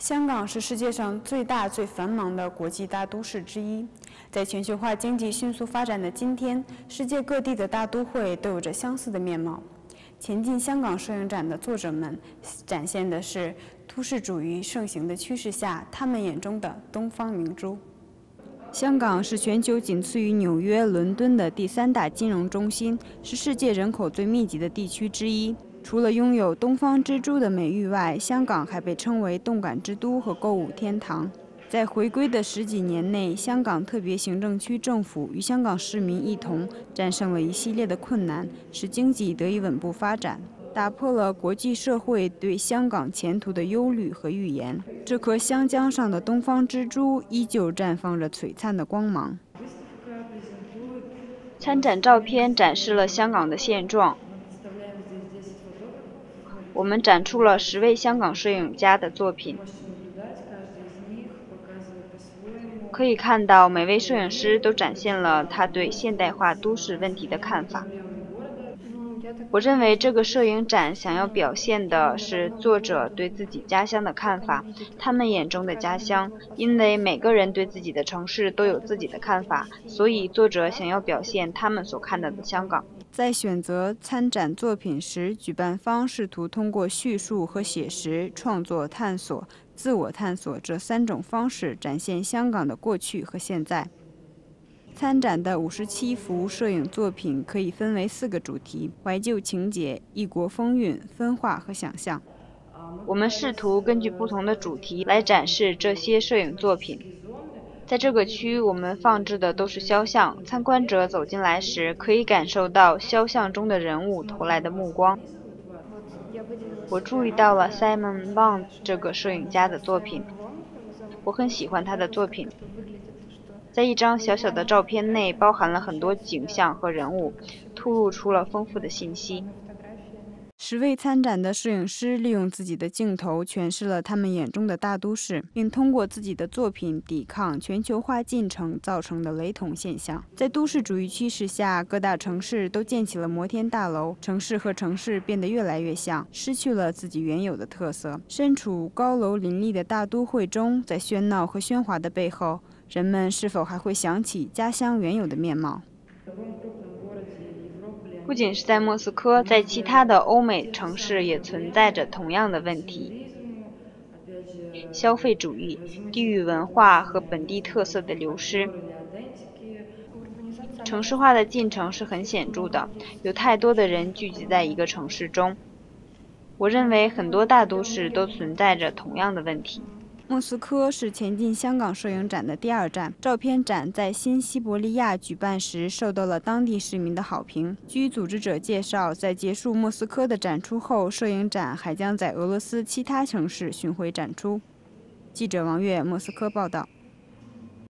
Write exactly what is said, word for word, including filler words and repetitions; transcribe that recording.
香港是世界上最大、最繁忙的国际大都市之一。在全球化经济迅速发展的今天，世界各地的大都会都有着相似的面貌。前进香港摄影展的作者们展现的是都市主义盛行的趋势下，他们眼中的东方明珠。香港是全球仅次于纽约、伦敦的第三大金融中心，是世界人口最密集的地区之一。除了拥有东方之珠的美誉外，香港还被称为动感之都和购物天堂。在回归的十几年内，香港特别行政区政府与香港市民一同战胜了一系列的困难，使经济得以稳步发展，打破了国际社会对香港前途的忧虑和预言。这颗香江上的东方之珠依旧绽放着璀璨的光芒。参展照片展示了香港的现状。我们展出了十位香港摄影家的作品，可以看到每位摄影师都展现了他对现代化都市问题的看法。我认为这个摄影展想要表现的是作者对自己家乡的看法，他们眼中的家乡。因为每个人对自己的城市都有自己的看法，所以作者想要表现他们所看到的香港。在选择参展作品时，举办方试图通过叙述和写实、创作、探索、自我探索这三种方式展现香港的过去和现在。参展的五十七幅摄影作品可以分为四个主题：怀旧情节、异国风韵、分化和想象。我们试图根据不同的主题来展示这些摄影作品。在这个区，我们放置的都是肖像，参观者走进来时可以感受到肖像中的人物投来的目光。我注意到了 Simon Bond 这个摄影家的作品，我很喜欢他的作品。在一张小小的照片内包含了很多景象和人物，吐露出了丰富的信息。十位参展的摄影师利用自己的镜头诠释了他们眼中的大都市，并通过自己的作品抵抗全球化进程造成的雷同现象。在都市主义趋势下，各大城市都建起了摩天大楼，城市和城市变得越来越像，失去了自己原有的特色。身处高楼林立的大都会中，在喧闹和喧哗的背后，人们是否还会想起家乡原有的面貌？不仅是在莫斯科，在其他的欧美城市也存在着同样的问题：消费主义、地域文化和本地特色的流失。城市化的进程是很显著的，有太多的人聚集在一个城市中。我认为很多大都市都存在着同样的问题。莫斯科是前进香港摄影展的第二站，照片展在新西伯利亚举办时受到了当地市民的好评。据组织者介绍，在结束莫斯科的展出后，摄影展还将在俄罗斯其他城市巡回展出。记者王悦，莫斯科报道。